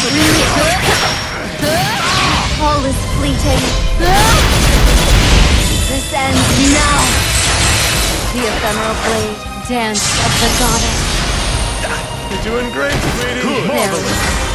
All is fleeting. This ends now. The ephemeral blade, dance of the goddess. You're doing great, sweetie. There.